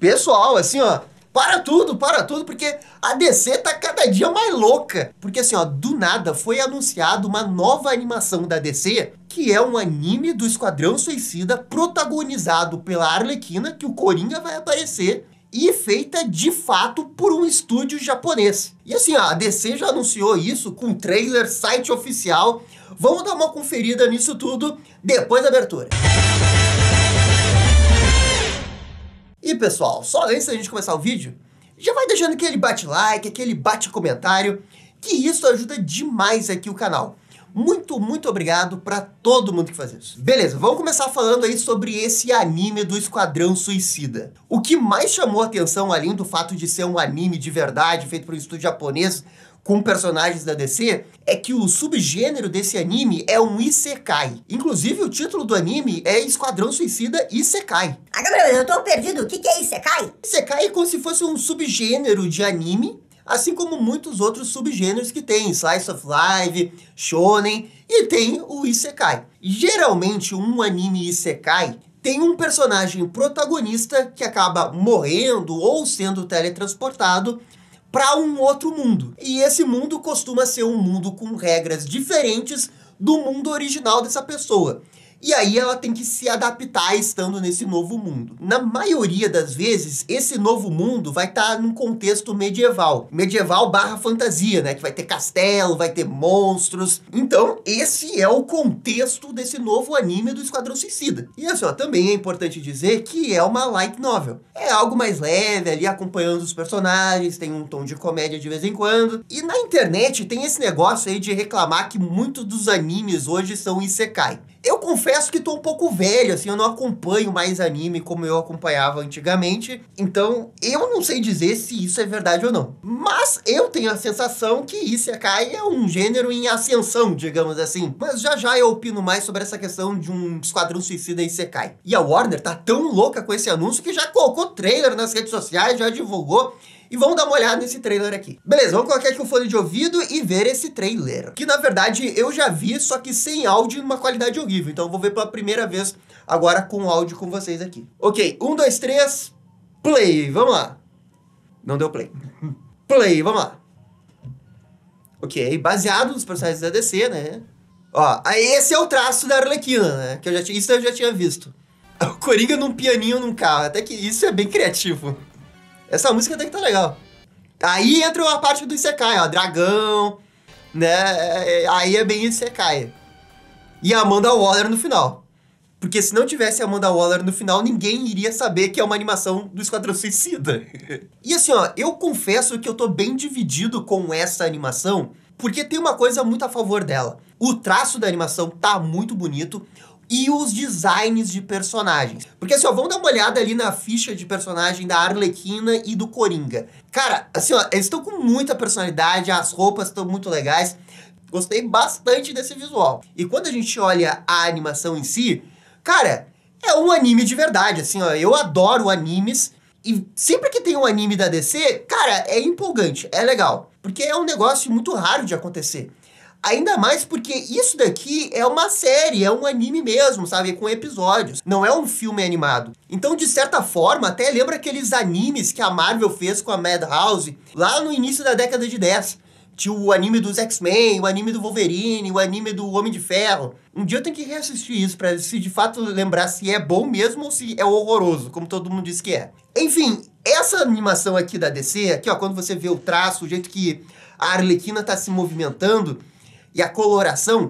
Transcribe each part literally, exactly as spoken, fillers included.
Pessoal, assim, ó, para tudo, para tudo, porque a D C tá cada dia mais louca. Porque assim, ó, do nada foi anunciado uma nova animação da D C, que é um anime do Esquadrão Suicida protagonizado pela Arlequina, que o Coringa vai aparecer, e feita de fato por um estúdio japonês. E assim, ó, a D C já anunciou isso com trailer, site oficial. Vamos dar uma conferida nisso tudo depois da abertura. E pessoal, só antes da gente começar o vídeo, já vai deixando aquele bate-like, aquele bate-comentário, que isso ajuda demais aqui o canal. Muito, muito obrigado pra todo mundo que faz isso. Beleza, vamos começar falando aí sobre esse anime do Esquadrão Suicida. O que mais chamou a atenção, além do fato de ser um anime de verdade, feito por um estúdio japonês, com personagens da D C, é que o subgênero desse anime é um Isekai. Inclusive, o título do anime é Esquadrão Suicida Isekai. Ah, Gabriel, eu tô perdido. O que que é Isekai? Isekai é como se fosse um subgênero de anime, assim como muitos outros subgêneros que tem, Slice of Life, Shonen, e tem o Isekai. Geralmente, um anime Isekai tem um personagem protagonista que acaba morrendo ou sendo teletransportado para um outro mundo. E esse mundo costuma ser um mundo com regras diferentes do mundo original dessa pessoa. E aí ela tem que se adaptar estando nesse novo mundo. Na maioria das vezes, esse novo mundo vai estar num contexto medieval. Medieval barra fantasia, né? Que vai ter castelo, vai ter monstros. Então, esse é o contexto desse novo anime do Esquadrão Suicida. E assim, ó, também é importante dizer que é uma light novel. É algo mais leve, ali acompanhando os personagens, tem um tom de comédia de vez em quando. E na internet tem esse negócio aí de reclamar que muitos dos animes hoje são isekai. Eu confesso que tô um pouco velho, assim, eu não acompanho mais anime como eu acompanhava antigamente, então eu não sei dizer se isso é verdade ou não. Mas eu tenho a sensação que Isekai é um gênero em ascensão, digamos assim. Mas já já eu opino mais sobre essa questão de um Esquadrão Suicida Isekai. E a Warner tá tão louca com esse anúncio que já colocou trailer nas redes sociais, já divulgou. E vamos dar uma olhada nesse trailer aqui. Beleza, vamos colocar aqui o fone de ouvido e ver esse trailer. Que na verdade eu já vi, só que sem áudio e numa qualidade horrível. Então eu vou ver pela primeira vez agora com áudio com vocês aqui. Ok, um, dois, três, play, vamos lá. Não deu play. Play, vamos lá. Ok, baseado nos personagens da D C, né? Ó, aí esse é o traço da Arlequina, né? Que eu já tinha, isso eu já tinha visto. O Coringa num pianinho num carro, até que isso é bem criativo. Essa música até que tá legal. Aí entra a parte do Isekai, ó, dragão, né? Aí é bem Isekai. E a Amanda Waller no final. Porque se não tivesse a Amanda Waller no final, ninguém iria saber que é uma animação do Esquadrão Suicida. E assim, ó, eu confesso que eu tô bem dividido com essa animação, porque tem uma coisa muito a favor dela. O traço da animação tá muito bonito, e os designs de personagens. Porque assim, ó, vamos dar uma olhada ali na ficha de personagem da Arlequina e do Coringa. Cara, assim, ó, eles estão com muita personalidade, as roupas estão muito legais. Gostei bastante desse visual. E quando a gente olha a animação em si, cara, é um anime de verdade, assim, ó. Eu adoro animes. E sempre que tem um anime da D C, cara, é empolgante, é legal. Porque é um negócio muito raro de acontecer. Ainda mais porque isso daqui é uma série, é um anime mesmo, sabe? Com episódios. Não é um filme animado. Então, de certa forma, até lembra aqueles animes que a Marvel fez com a Madhouse lá no início da década de dez. Tinha o anime dos X-Men, o anime do Wolverine, o anime do Homem de Ferro. Um dia eu tenho que reassistir isso pra se de fato lembrar se é bom mesmo ou se é horroroso, como todo mundo diz que é. Enfim, essa animação aqui da D C, aqui ó, quando você vê o traço, o jeito que a Arlequina tá se movimentando, e a coloração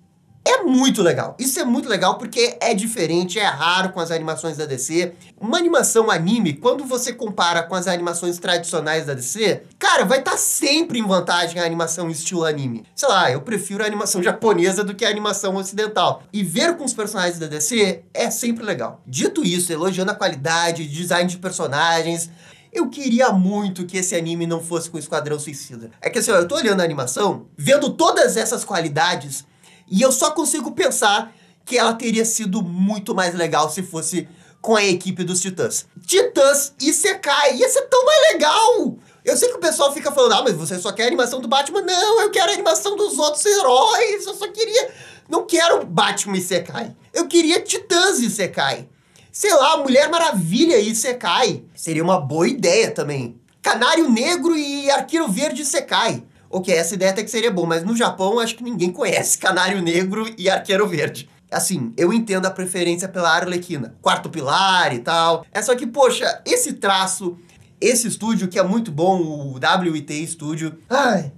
é muito legal. Isso é muito legal porque é diferente, é raro com as animações da D C. Uma animação anime, quando você compara com as animações tradicionais da D C, cara, vai estar tá sempre em vantagem a animação estilo anime. Sei lá, eu prefiro a animação japonesa do que a animação ocidental. E ver com os personagens da D C é sempre legal. Dito isso, elogiando a qualidade, design de personagens, eu queria muito que esse anime não fosse com o Esquadrão Suicida. É que assim, ó, eu tô olhando a animação, vendo todas essas qualidades, e eu só consigo pensar que ela teria sido muito mais legal se fosse com a equipe dos Titãs. Titãs Isekai, ia ser tão mais legal! Eu sei que o pessoal fica falando, ah, mas você só quer a animação do Batman. Não, eu quero a animação dos outros heróis, eu só queria... Não quero Batman Isekai. Eu queria Titãs Isekai. Sei lá, Mulher Maravilha e Isekai. Seria uma boa ideia também. Canário Negro e Arqueiro Verde Isekai. Ok, essa ideia até que seria boa, mas no Japão acho que ninguém conhece Canário Negro e Arqueiro Verde. Assim, eu entendo a preferência pela Arlequina. Quarto Pilar e tal. É só que, poxa, esse traço, esse estúdio que é muito bom, o W I T Studio. Ai...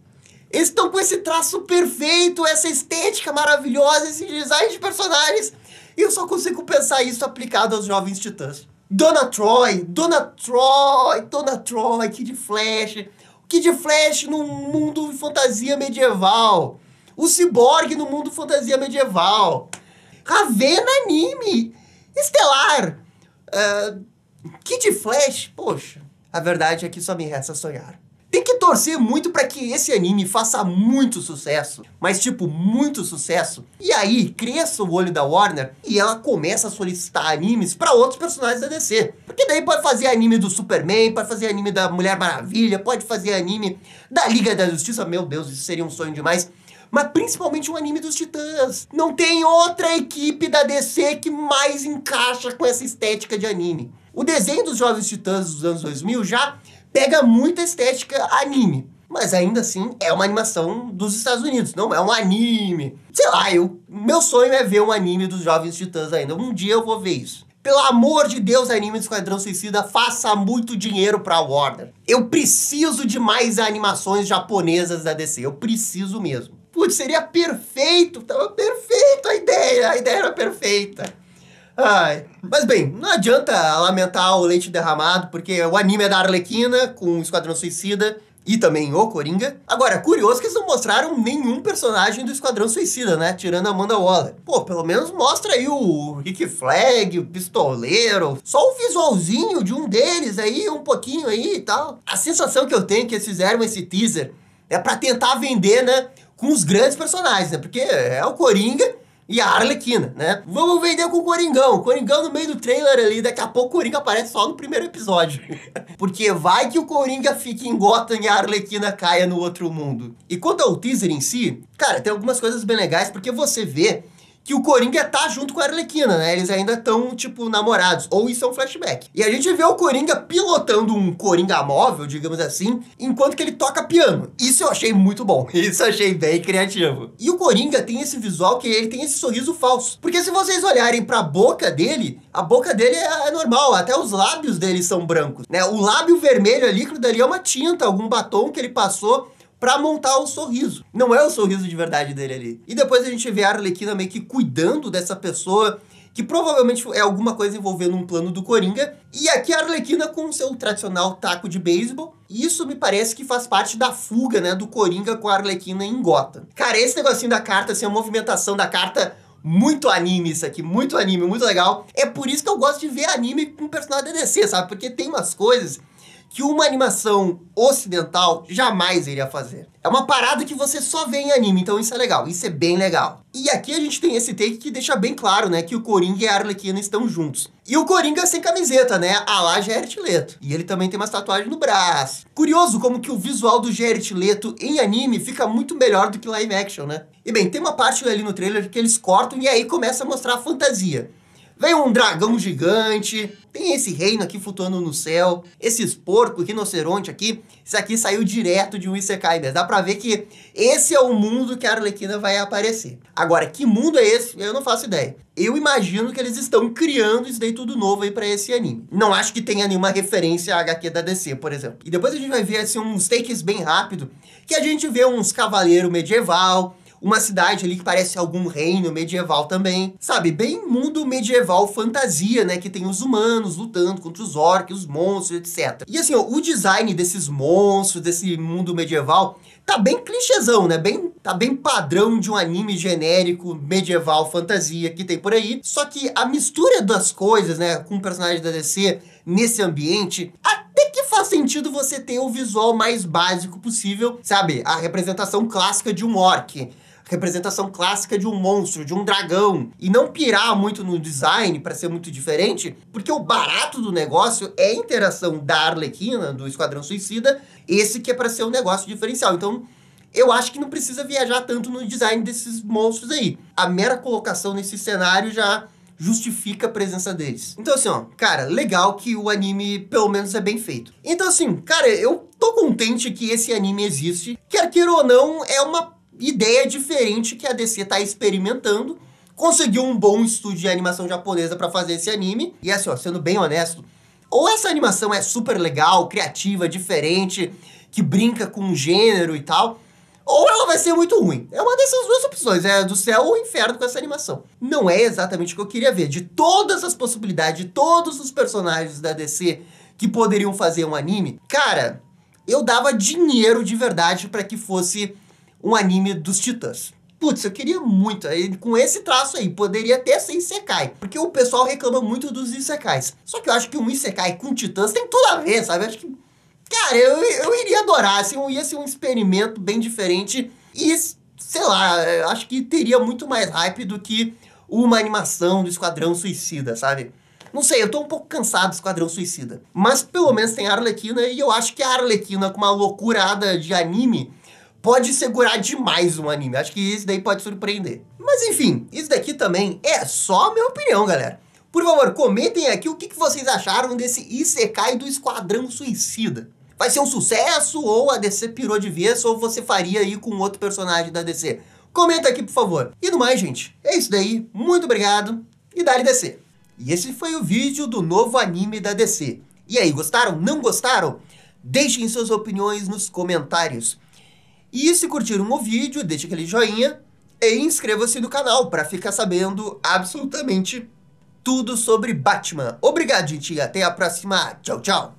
Eles estão com esse traço perfeito, essa estética maravilhosa, esse design de personagens. E eu só consigo pensar isso aplicado aos Jovens Titãs. Dona Troy, Dona Troy, Dona Troy, Kid Flash. Kid Flash num mundo de fantasia medieval. O Cyborg no mundo de fantasia medieval. Ravena anime. Estelar. Uh, Kid Flash, poxa. A verdade é que só me resta sonhar. Tem que torcer muito pra que esse anime faça muito sucesso, mas tipo, muito sucesso. E aí, cresça o olho da Warner e ela começa a solicitar animes pra outros personagens da D C. Porque daí pode fazer anime do Superman, pode fazer anime da Mulher Maravilha, pode fazer anime da Liga da Justiça. Meu Deus, isso seria um sonho demais. Mas principalmente um anime dos Titãs. Não tem outra equipe da D C que mais encaixa com essa estética de anime. O desenho dos Jovens Titãs dos anos dois mil já pega muita estética anime, mas ainda assim é uma animação dos Estados Unidos, não é um anime. Sei lá, eu, meu sonho é ver um anime dos Jovens Titãs ainda, um dia eu vou ver isso. Pelo amor de Deus, anime do Esquadrão Suicida, faça muito dinheiro pra Warner. Eu preciso de mais animações japonesas da D C, eu preciso mesmo. Putz, seria perfeito, tava perfeito a ideia, a ideia era perfeita. Ai. Mas bem, não adianta lamentar o leite derramado, porque o anime é da Arlequina, com o Esquadrão Suicida, e também o Coringa. Agora, curioso que eles não mostraram nenhum personagem do Esquadrão Suicida, né? Tirando a Amanda Waller. Pô, pelo menos mostra aí o Rick Flag, o Pistoleiro, só o visualzinho de um deles aí, um pouquinho aí e tal. A sensação que eu tenho é que eles fizeram esse teaser é pra tentar vender, né, com os grandes personagens, né? Porque é o Coringa e a Arlequina, né? Vamos vender com o Coringão. O Coringão no meio do trailer ali, daqui a pouco o Coringa aparece só no primeiro episódio. Porque vai que o Coringa fique em Gotham e a Arlequina caia no outro mundo. E quanto ao teaser em si, cara, tem algumas coisas bem legais, porque você vê que o Coringa tá junto com a Arlequina, né? Eles ainda estão, tipo, namorados. Ou isso é um flashback. E a gente vê o Coringa pilotando um Coringa móvel, digamos assim, enquanto que ele toca piano. Isso eu achei muito bom. Isso eu achei bem criativo. E o Coringa tem esse visual que ele tem esse sorriso falso. Porque se vocês olharem pra boca dele, a boca dele é normal. Até os lábios dele são brancos, né? O lábio vermelho ali, aquilo dali é uma tinta, algum batom que ele passou pra montar o sorriso. Não é o sorriso de verdade dele ali. E depois a gente vê a Arlequina meio que cuidando dessa pessoa, que provavelmente é alguma coisa envolvendo um plano do Coringa. E aqui a Arlequina com o seu tradicional taco de beisebol. E isso me parece que faz parte da fuga, né, do Coringa com a Arlequina em Gotham. Cara, esse negocinho da carta, assim, a movimentação da carta, muito anime isso aqui, muito anime, muito legal. É por isso que eu gosto de ver anime com personagem da D C, sabe? Porque tem umas coisas que uma animação ocidental jamais iria fazer. É uma parada que você só vê em anime, então isso é legal, isso é bem legal. E aqui a gente tem esse take que deixa bem claro, né, que o Coringa e a Arlequina estão juntos. E o Coringa sem camiseta, né, a lá Jared Leto. E ele também tem umas tatuagens no braço. Curioso como que o visual do Jared Leto em anime fica muito melhor do que live action, né? E bem, tem uma parte ali no trailer que eles cortam e aí começa a mostrar a fantasia. Vem um dragão gigante, tem esse reino aqui flutuando no céu, esses porcos, rinoceronte aqui, isso aqui saiu direto de um Isekai mesmo. Dá pra ver que esse é o mundo que a Arlequina vai aparecer. Agora, que mundo é esse? Eu não faço ideia. Eu imagino que eles estão criando isso daí tudo novo aí pra esse anime. Não acho que tenha nenhuma referência à H Q da D C, por exemplo. E depois a gente vai ver assim, uns takes bem rápido, que a gente vê uns cavaleiros medieval, uma cidade ali que parece algum reino medieval também. Sabe, bem mundo medieval fantasia, né? Que tem os humanos lutando contra os orcs, os monstros, etcétera. E assim, ó, o design desses monstros, desse mundo medieval, tá bem clichêzão, né? Bem, tá bem padrão de um anime genérico, medieval, fantasia que tem por aí. Só que a mistura das coisas, né? Com o personagem da D C nesse ambiente, até que faz sentido você ter o visual mais básico possível, sabe? A representação clássica de um orc, representação clássica de um monstro, de um dragão, e não pirar muito no design para ser muito diferente, porque o barato do negócio é a interação da Arlequina, do Esquadrão Suicida, esse que é para ser um negócio diferencial. Então, eu acho que não precisa viajar tanto no design desses monstros aí. A mera colocação nesse cenário já, justifica a presença deles. Então assim, ó, cara, legal que o anime pelo menos é bem feito. Então assim, cara, eu tô contente que esse anime existe. Quer queira ou não, é uma ideia diferente que a D C tá experimentando. Conseguiu um bom estúdio de animação japonesa pra fazer esse anime. E assim, ó, sendo bem honesto, ou essa animação é super legal, criativa, diferente, que brinca com o gênero e tal, ou ela vai ser muito ruim. É uma dessas duas opções, é do céu ou inferno com essa animação. Não é exatamente o que eu queria ver. De todas as possibilidades, de todos os personagens da D C que poderiam fazer um anime, cara, eu dava dinheiro de verdade pra que fosse um anime dos Titãs. Putz, eu queria muito, aí, com esse traço aí, poderia até ser Isekai, porque o pessoal reclama muito dos Isekais. Só que eu acho que um Isekai com Titãs tem tudo a ver, sabe? Eu acho que, cara, eu, eu iria adorar, assim, ia ser um experimento bem diferente e, sei lá, eu acho que teria muito mais hype do que uma animação do Esquadrão Suicida, sabe? Não sei, eu tô um pouco cansado do Esquadrão Suicida, mas pelo menos tem a Arlequina e eu acho que a Arlequina com uma loucurada de anime pode segurar demais um anime. Acho que isso daí pode surpreender. Mas enfim, isso daqui também é só a minha opinião, galera. Por favor, comentem aqui o que que vocês acharam desse Isekai do Esquadrão Suicida. Vai ser um sucesso, ou a D C pirou de vez, ou você faria aí com outro personagem da D C? Comenta aqui, por favor. E no mais, gente, é isso daí. Muito obrigado e dá-lhe D C. E esse foi o vídeo do novo anime da D C. E aí, gostaram? Não gostaram? Deixem suas opiniões nos comentários. E se curtiram o vídeo, deixe aquele joinha e inscreva-se no canal para ficar sabendo absolutamente tudo sobre Batman. Obrigado, gente, e até a próxima. Tchau, tchau.